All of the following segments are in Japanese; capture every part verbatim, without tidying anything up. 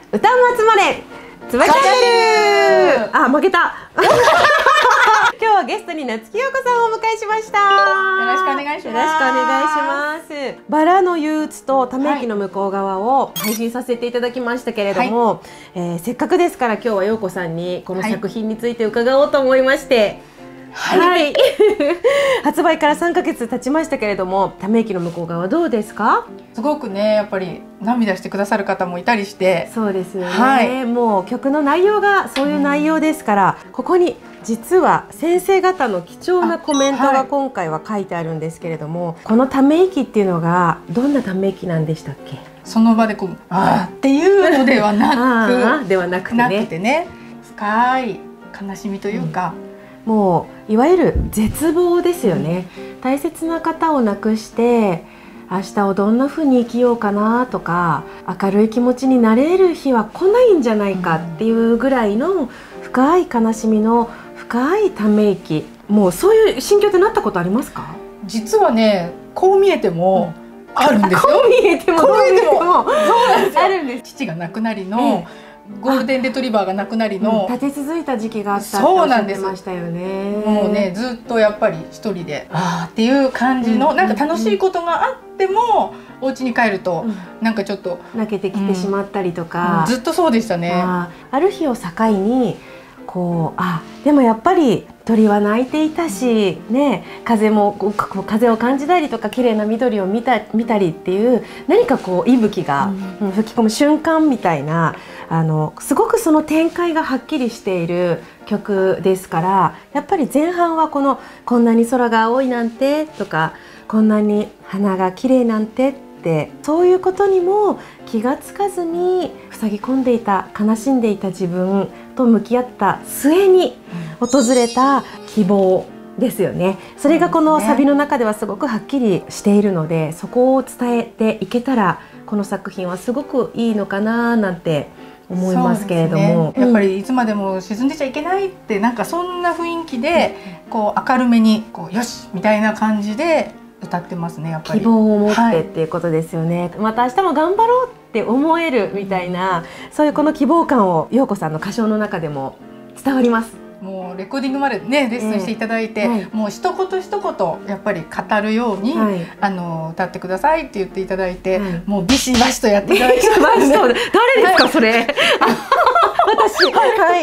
歌う集まれつばチャンネル。あ、負けた今日はゲストに夏木陽子さんをお迎えしました。 よろしくお願いします。 よろしくお願いします。バラの憂鬱とため息の向こう側を配信させていただきましたけれども、はい、えー、せっかくですから今日は陽子さんにこの作品について伺おうと思いまして、はい、はい、発売からさんかげつ経ちましたけれども、ため息の向こう側どうですか？ すごくね、やっぱり涙してくださる方もいたりして、 そうですよね、はい、もう曲の内容がそういう内容ですから、うん、ここに実は先生方の貴重なコメントが今回は書いてあるんですけれども、はい、このため息っていうのがどんなため息なんでしたっけ？ その場でこうあーっていうのではなくではなくて ね, なくてね、深い悲しみというか、 うん、もういわゆる絶望ですよね、うん、大切な方を亡くして明日をどんな風に生きようかなとか、明るい気持ちになれる日は来ないんじゃないかっていうぐらいの深い悲しみの深いため息、もうそういう心境ってなったことありますか？ 実はね、こう見えてもあるんですよ。 こう見えてもこう見えてもそうなんですよ。 あるんです。 父が亡くなりの、ええ、ゴールデンレトリバーが亡くなりの、 うん、立て続いた時期があったっておっしゃってましたよね。 もうね、ずっとやっぱり一人であーっていう感じの、うん、なんか楽しいことがあっても、うん、お家に帰ると、うん、なんかちょっと泣けてきてしまったりとか、 うん、ずっとそうでしたね。 あ, ある日を境にこう、あ、でもやっぱり鳥は鳴いていたし、ね、風もこう風を感じたりとか綺麗な緑を見た、見たりっていう何かこう息吹が、うん、吹き込む瞬間みたいな、あのすごくその展開がはっきりしている曲ですから、やっぱり前半はこの「こんなに空が青いなんて」とか「こんなに花が綺麗なんて」ってそういうことにも気がつかずに塞ぎ込んでいた、悲しんでいた自分と向き合った末に訪れた希望ですよね。それがこのサビの中ではすごくはっきりしているので、そこを伝えていけたらこの作品はすごくいいのかななんて思いますけれども、 ね、やっぱりいつまでも沈んでちゃいけないって、なんかそんな雰囲気でこう明るめにこうよしみたいな感じで歌ってますね。やっぱり希望を持ってっていうことですよね、はい、また明日も頑張ろうって思えるみたいな、そういうこの希望感を陽子さんの歌唱の中でも伝わります。 もうレコーディングまでねレッスンしていただいて、えーはい、もう一言一言やっぱり語るように、はい、あの歌ってくださいって言っていただいて、はい、もうビシバシとやっていただいて、 誰ですか、はい、それ私、はい、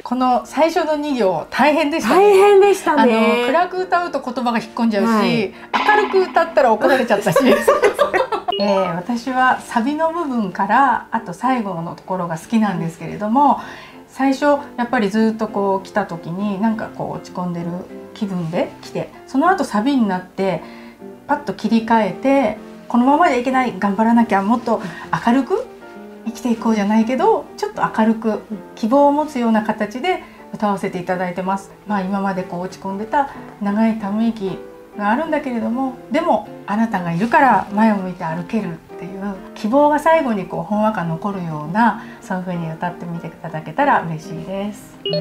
この最初のに行大変でしたね。 大変でしたね。 あの暗く歌うと言葉が引っ込んじゃうし、はい、明るく歌ったら怒られちゃったしえー、私はサビの部分からあと最後のところが好きなんですけれども、最初やっぱりずっとこう来た時になんかこう落ち込んでる気分で来て、その後サビになってパッと切り替えて、このままでいけない、頑張らなきゃ、もっと明るく生きていこうじゃないけど、ちょっと明るく希望を持つような形で歌わせていただいてます。まあ今までこう落ち込んでた長いため息があるんだけれども、でもあなたがいるから前を向いて歩けるっていう希望が最後にこうほんわか残るような、そういう風に歌ってみていただけたら嬉しいです。うん、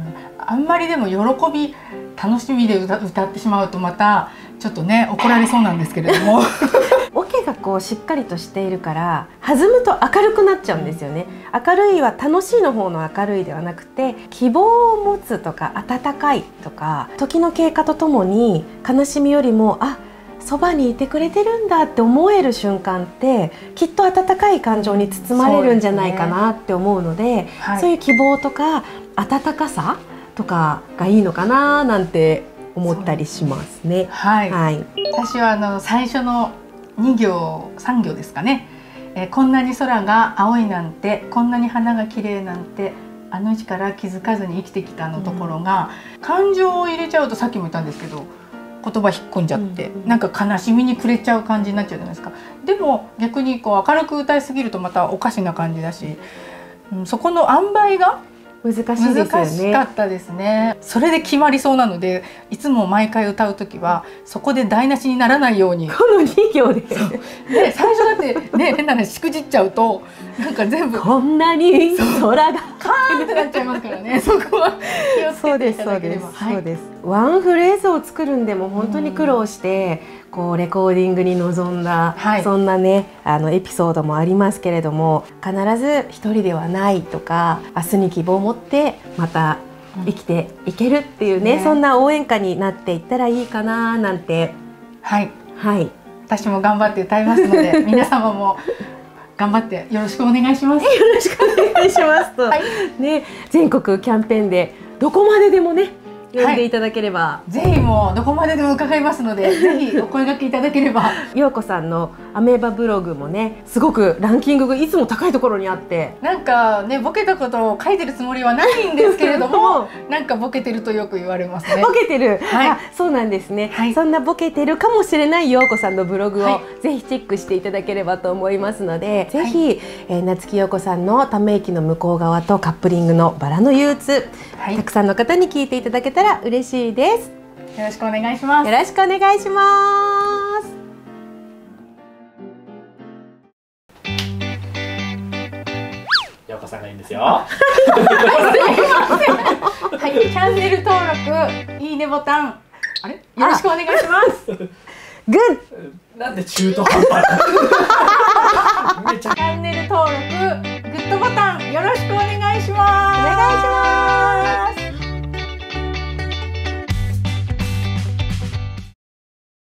あんまりでも喜び楽しみで 歌, 歌ってしまうとまたちょっとね怒られそうなんですけれどもオケがこうしっかりとしているから弾むと明るくなっちゃうんですよね。明るいは楽しいの方の明るいではなくて、希望を持つとか温かいとか、時の経過とともに悲しみよりもあそばにいてくれてるんだって思える瞬間ってきっと温かい感情に包まれるんじゃないかなって思うの で, そう, で、ねはい、そういう希望とか温かさとかがいいのかななんて思ったりしますね。 はい、はい、私はあの最初のに行さん行ですかね、えー、こんなに空が青いなんて、こんなに花が綺麗なんて、あの日から気づかずに生きてきたのところが、うん、感情を入れちゃうとさっきも言ったんですけど言葉引っ込んじゃって、うんうん、なんか悲しみに暮れちゃう感じになっちゃうじゃないですか。でも逆にこう明るく歌いすぎるとまたおかしな感じだし、うん、そこの塩梅が難しいですよね。 難しかったですね。それで決まりそうなので、いつも毎回歌う時はそこで台無しにならないように、 このに行でで最初だってね変な話しくじっちゃうとなんか全部こんなに空がーンってなっちゃいますからね。そこは気をつけていただければ。 そうです。ワンフレーズを作るんでも本当に苦労して、こうレコーディングに臨んだ、はい、そんなねあのエピソードもありますけれども、必ず一人ではないとか、明日に希望を持ってまた生きていけるっていうね、うん、ね、そんな応援歌になっていったらいいかななんて。 はいはい、 私も頑張って歌いますので皆様も頑張ってよろしくお願いします。 よろしくお願いしますと、はい、ね、全国キャンペーンでどこまででもね呼んでいただければ、 はい、ぜひもうどこまででも伺いますのでぜひお声掛けいただければ。 陽子さんのアメーバブログもね、すごくランキングがいつも高いところにあって、 なんかねボケたことを書いてるつもりはないんですけれどもなんかボケてるとよく言われますね。 ボケてる、 はい、 あ、そうなんですね、はい、そんなボケてるかもしれない陽子さんのブログを、はい、ぜひチェックしていただければと思いますので、ぜひ、はい、えー、夏木陽子さんのため息の向こう側とカップリングのバラの憂鬱、はい、たくさんの方に聞いていただけたら嬉しいです。よろしくお願いします。 よろしくお願いします。 陽子さんがいいんですよ。はい、チャンネル登録、いいねボタン、あれ、よろしくお願いします。 グッ。 なんで中途半端な。 チャンネル登録、グッドボタン、よろしくお願いします。 お願いします。